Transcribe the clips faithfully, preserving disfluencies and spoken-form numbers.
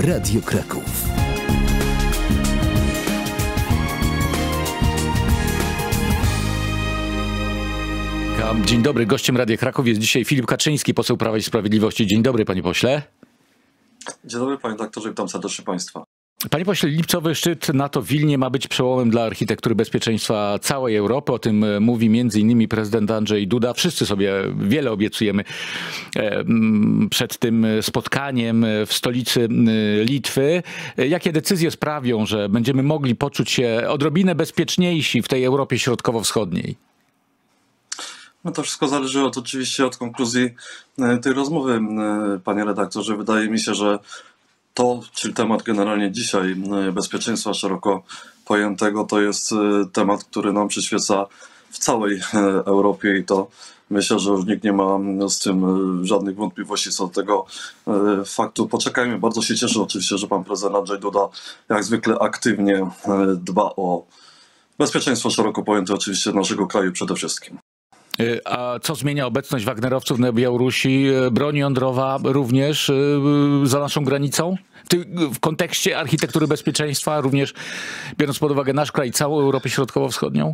Radio Kraków. Dzień dobry. Gościem Radia Kraków jest dzisiaj Filip Kaczyński, poseł Prawa i Sprawiedliwości. Dzień dobry, panie pośle. Dzień dobry, panie doktorze, witam serdecznie państwa. Panie pośle, lipcowy szczyt NATO w Wilnie ma być przełomem dla architektury bezpieczeństwa całej Europy. O tym mówi między innymi prezydent Andrzej Duda. Wszyscy sobie wiele obiecujemy przed tym spotkaniem w stolicy Litwy. Jakie decyzje sprawią, że będziemy mogli poczuć się odrobinę bezpieczniejsi w tej Europie Środkowo-Wschodniej? No to wszystko zależy od, oczywiście od konkluzji tej rozmowy, panie redaktorze. Wydaje mi się, że to, czyli temat generalnie dzisiaj bezpieczeństwa szeroko pojętego, to jest temat, który nam przyświeca w całej Europie i to myślę, że już nikt nie ma z tym żadnych wątpliwości co do tego faktu. Poczekajmy, bardzo się cieszę oczywiście, że pan prezydent Andrzej Duda jak zwykle aktywnie dba o bezpieczeństwo szeroko pojęte oczywiście naszego kraju przede wszystkim. A co zmienia obecność wagnerowców na Białorusi? Broń jądrowa również za naszą granicą? W kontekście architektury bezpieczeństwa, również biorąc pod uwagę nasz kraj i całą Europę Środkowo-Wschodnią?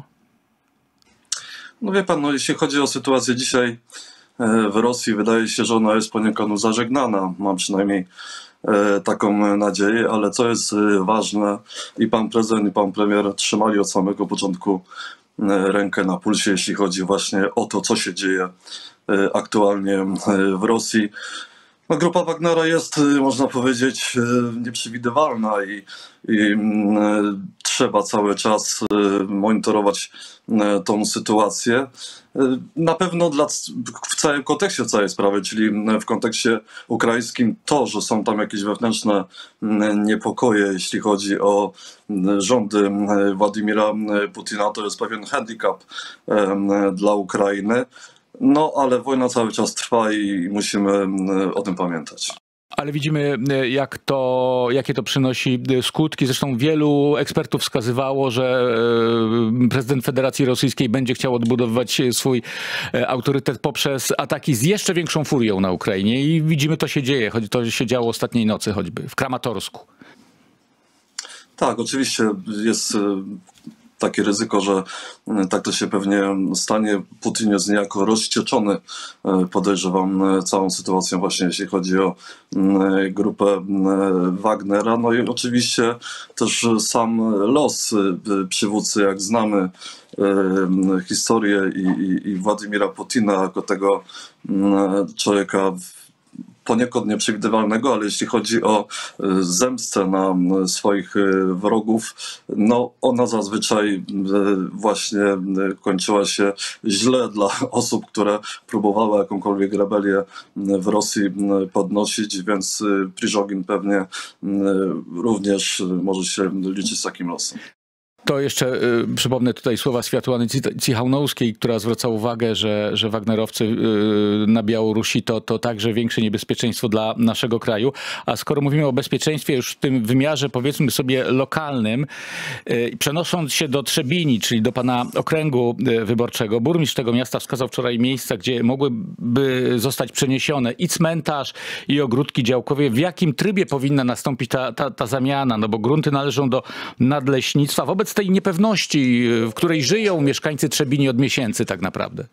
No wie pan, no jeśli chodzi o sytuację dzisiaj w Rosji, wydaje się, że ona jest poniekąd zażegnana. Mam przynajmniej taką nadzieję, ale co jest ważne, i pan prezydent, i pan premier trzymali od samego początku rękę na pulsie, jeśli chodzi właśnie o to, co się dzieje aktualnie w Rosji. No, grupa Wagnera jest, można powiedzieć, nieprzewidywalna i, i trzeba cały czas monitorować tą sytuację. Na pewno dla, w całym kontekście całej sprawy, czyli w kontekście ukraińskim, to, że są tam jakieś wewnętrzne niepokoje, jeśli chodzi o rządy Władimira Putina, to jest pewien handicap dla Ukrainy. No, ale wojna cały czas trwa i musimy o tym pamiętać. Ale widzimy, jak to, jakie to przynosi skutki. Zresztą wielu ekspertów wskazywało, że prezydent Federacji Rosyjskiej będzie chciał odbudowywać swój autorytet poprzez ataki z jeszcze większą furią na Ukrainie. I widzimy, to się dzieje, choć to się działo ostatniej nocy choćby w Kramatorsku. Tak, oczywiście jest takie ryzyko, że tak to się pewnie stanie. Putin jest niejako rozścieczony, podejrzewam, całą sytuacją właśnie jeśli chodzi o grupę Wagnera. No i oczywiście też sam los przywódcy, jak znamy historię i, i, i Władimira Putina jako tego człowieka poniekąd nieprzewidywalnego, ale jeśli chodzi o zemstę na swoich wrogów, no ona zazwyczaj właśnie kończyła się źle dla osób, które próbowały jakąkolwiek rebelię w Rosji podnosić, więc Priżogin pewnie również może się liczyć z takim losem. To jeszcze y, przypomnę tutaj słowa Światłany Cichanouskiej, która zwraca uwagę, że, że wagnerowcy y, na Białorusi to, to także większe niebezpieczeństwo dla naszego kraju. A skoro mówimy o bezpieczeństwie już w tym wymiarze, powiedzmy sobie, lokalnym, y, przenosząc się do Trzebini, czyli do pana okręgu y, wyborczego, burmistrz tego miasta wskazał wczoraj miejsca, gdzie mogłyby zostać przeniesione i cmentarz, i ogródki działkowe. W jakim trybie powinna nastąpić ta, ta, ta zamiana? No bo grunty należą do nadleśnictwa. Wobec tej niepewności, w której żyją mieszkańcy Trzebini od miesięcy tak naprawdę?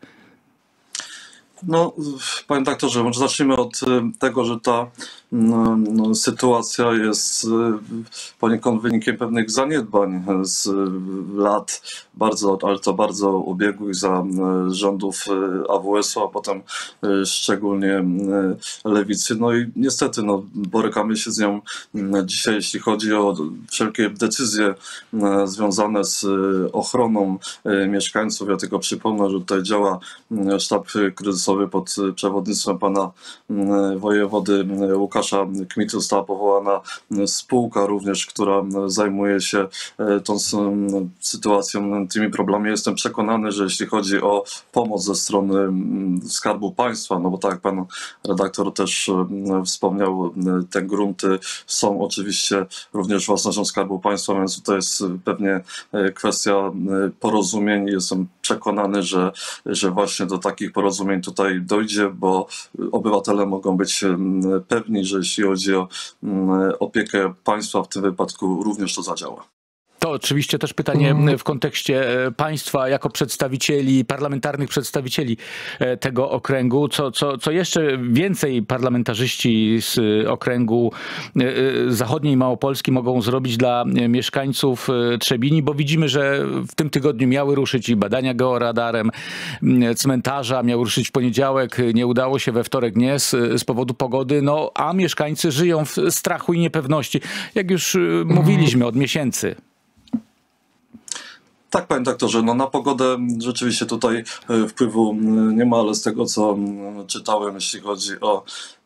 No, panie doktorze, może zacznijmy od tego, że ta no, sytuacja jest poniekąd wynikiem pewnych zaniedbań z lat bardzo, ale to bardzo ubiegłych za rządów A W S-u, a potem szczególnie lewicy. No i niestety no, borykamy się z nią dzisiaj, jeśli chodzi o wszelkie decyzje związane z ochroną mieszkańców. Ja tylko przypomnę, że tutaj działa sztab kryzysowy pod przewodnictwem pana wojewody Łukasza Kmity. Została powołana spółka również, która zajmuje się tą sytuacją, tymi problemami. Jestem przekonany, że jeśli chodzi o pomoc ze strony Skarbu Państwa, no bo tak jak pan redaktor też wspomniał, te grunty są oczywiście również własnością Skarbu Państwa, więc to jest pewnie kwestia porozumień. Jestem przekonany, przekonany, że, że właśnie do takich porozumień tutaj dojdzie, bo obywatele mogą być pewni, że jeśli chodzi o opiekę państwa, w tym wypadku również to zadziała. To oczywiście też pytanie w kontekście państwa jako przedstawicieli, parlamentarnych przedstawicieli tego okręgu. Co, co, co jeszcze więcej parlamentarzyści z okręgu zachodniej Małopolski mogą zrobić dla mieszkańców Trzebini, bo widzimy, że w tym tygodniu miały ruszyć i badania georadarem cmentarza, miały ruszyć w poniedziałek, nie udało się, we wtorek nie z, z powodu pogody, no a mieszkańcy żyją w strachu i niepewności, jak już mówiliśmy od miesięcy. Tak, panie doktorze, no na pogodę rzeczywiście tutaj wpływu nie ma, ale z tego, co czytałem, jeśli chodzi o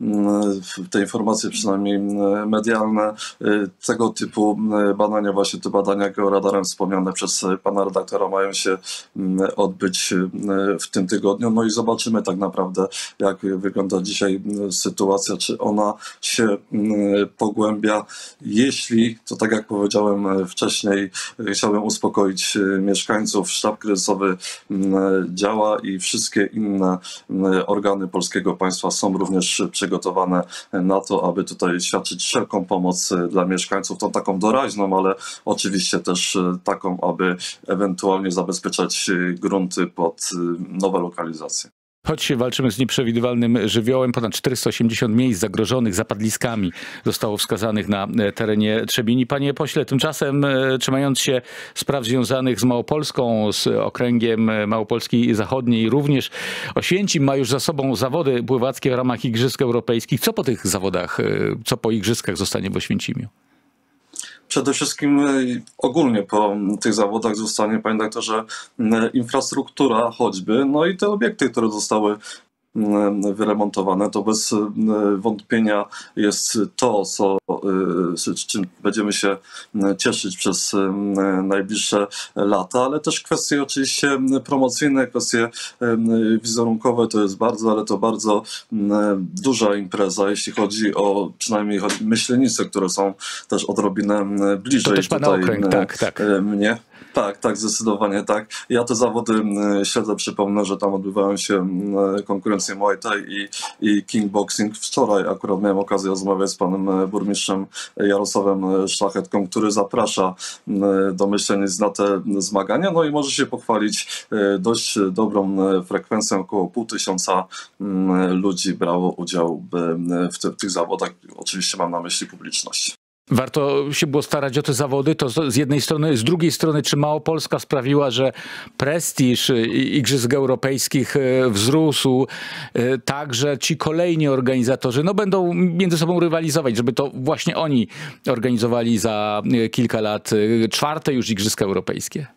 te informacje przynajmniej medialne, tego typu badania, właśnie te badania georadarem wspomniane przez pana redaktora, mają się odbyć w tym tygodniu. No i zobaczymy tak naprawdę, jak wygląda dzisiaj sytuacja, czy ona się pogłębia. Jeśli, to tak jak powiedziałem wcześniej, chciałbym uspokoić mieszkańców, sztab kryzysowy działa i wszystkie inne organy polskiego państwa są również przygotowane na to, aby tutaj świadczyć wszelką pomoc dla mieszkańców, tą taką doraźną, ale oczywiście też taką, aby ewentualnie zabezpieczać grunty pod nowe lokalizacje. Choć walczymy z nieprzewidywalnym żywiołem, ponad czterysta osiemdziesiąt miejsc zagrożonych zapadliskami zostało wskazanych na terenie Trzebini. Panie pośle, tymczasem trzymając się spraw związanych z Małopolską, z okręgiem Małopolski Zachodniej, również Oświęcim ma już za sobą zawody pływackie w ramach Igrzysk Europejskich. Co po tych zawodach, co po Igrzyskach zostanie w Oświęcimiu? Przede wszystkim ogólnie po tych zawodach zostanie, panie doktorze, infrastruktura choćby, no i te obiekty, które zostały wyremontowane, to bez wątpienia jest to, co, z czym będziemy się cieszyć przez najbliższe lata, ale też kwestie oczywiście promocyjne, kwestie wizerunkowe to jest bardzo, ale to bardzo duża impreza, jeśli chodzi o przynajmniej myślenice, które są też odrobinę bliżej to też pana tutaj okręg, tak, tak. mnie. Tak, tak, zdecydowanie tak. Ja te zawody śledzę, przypomnę, że tam odbywają się konkurencje Muay Thai i, i kickboxing. Wczoraj akurat miałem okazję rozmawiać z panem burmistrzem Jarosławem Szlachetką, który zaprasza do myślenic na te zmagania, no i może się pochwalić dość dobrą frekwencją, około pół tysiąca ludzi brało udział w, te, w tych zawodach. Oczywiście mam na myśli publiczność. Warto się było starać o te zawody, to z jednej strony, z drugiej strony, czy Małopolska sprawiła, że prestiż Igrzysk Europejskich wzrósł, tak, że ci kolejni organizatorzy no, będą między sobą rywalizować, żeby to właśnie oni organizowali za kilka lat czwarte już Igrzyska Europejskie?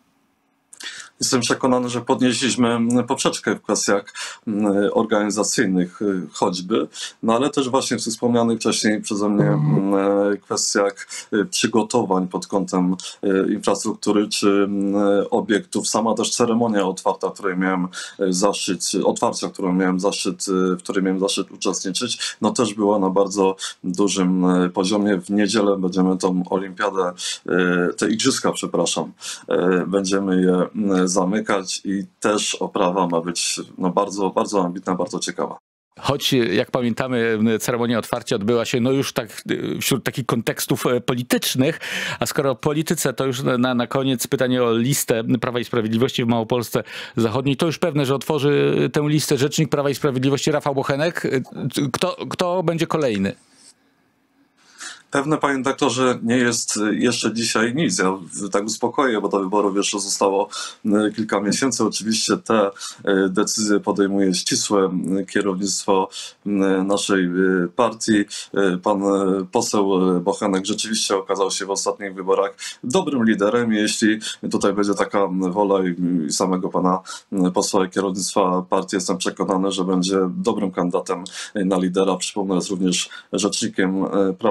Jestem przekonany, że podnieśliśmy poprzeczkę w kwestiach organizacyjnych choćby, no ale też właśnie w wspomnianych wcześniej przeze mnie kwestiach przygotowań pod kątem infrastruktury czy obiektów. Sama też ceremonia otwarta, w której miałem zaszczyt, otwarcia, którą miałem zaszczyt, w której miałem zaszczyt uczestniczyć, no też była na bardzo dużym poziomie. W niedzielę będziemy tą olimpiadę, te igrzyska, przepraszam, będziemy je zamykać i też oprawa ma być no, bardzo, bardzo ambitna, bardzo ciekawa. Choć, jak pamiętamy, ceremonia otwarcia odbyła się no już tak wśród takich kontekstów politycznych, a skoro o polityce, to już na, na koniec pytanie o listę Prawa i Sprawiedliwości w Małopolsce Zachodniej. To już pewne, że otworzy tę listę rzecznik Prawa i Sprawiedliwości Rafał Bochenek. Kto, kto będzie kolejny? Pewne, panie redaktorze, nie jest jeszcze dzisiaj nic. Ja tak uspokoję, bo do wyborów jeszcze zostało kilka miesięcy. Oczywiście te decyzje podejmuje ścisłe kierownictwo naszej partii. Pan poseł Bochenek rzeczywiście okazał się w ostatnich wyborach dobrym liderem. Jeśli tutaj będzie taka wola i samego pana posła i kierownictwa partii, jestem przekonany, że będzie dobrym kandydatem na lidera. Przypomnę, jest również rzecznikiem Prawa i Sprawiedliwości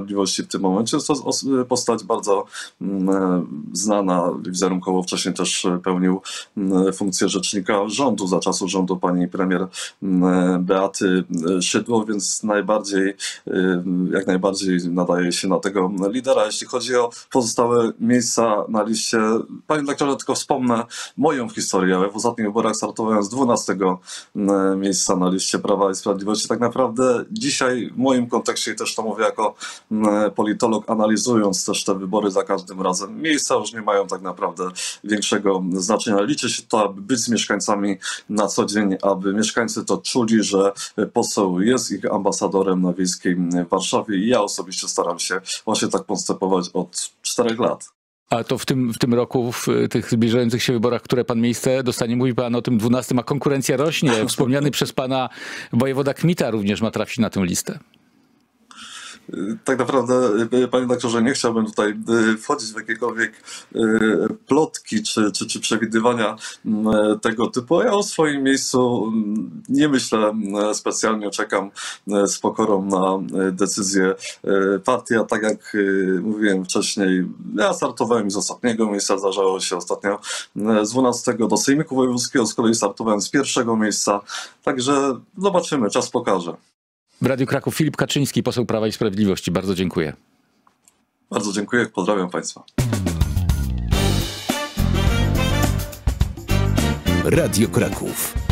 Sprawiedliwości w tym momencie. Jest to postać bardzo znana, wizerunkowo wcześniej też pełnił funkcję rzecznika rządu za czasów rządu pani premier Beaty Szydło, więc najbardziej, jak najbardziej nadaje się na tego lidera. Jeśli chodzi o pozostałe miejsca na liście, panie doktorze, tylko wspomnę moją historię. Ja w ostatnich wyborach startowałem z dwunastego miejsca na liście Prawa i Sprawiedliwości. Tak naprawdę dzisiaj w moim kontekście, i też to mówię jako politolog, analizując też te wybory za każdym razem, miejsca już nie mają tak naprawdę większego znaczenia. Liczy się to, aby być z mieszkańcami na co dzień, aby mieszkańcy to czuli, że poseł jest ich ambasadorem na Wiejskiej w Warszawie i ja osobiście staram się właśnie tak postępować od czterech lat. A to w tym, w tym roku, w tych zbliżających się wyborach, które pan miejsce dostanie, mówi pan o tym dwunastym, a konkurencja rośnie. Wspomniany przez pana wojewoda Kmita również ma trafić na tę listę. Tak naprawdę, panie doktorze, nie chciałbym tutaj wchodzić w jakiekolwiek plotki czy, czy, czy przewidywania tego typu. Ja o swoim miejscu nie myślę specjalnie, czekam z pokorą na decyzję partii, a tak jak mówiłem wcześniej, ja startowałem z ostatniego miejsca, zdarzało się ostatnio z dwunastego do Sejmiku Wojewódzkiego, z kolei startowałem z pierwszego miejsca, także zobaczymy, czas pokaże. W Radiu Kraków Filip Kaczyński, poseł Prawa i Sprawiedliwości. Bardzo dziękuję. Bardzo dziękuję, pozdrawiam państwa. Radio Kraków.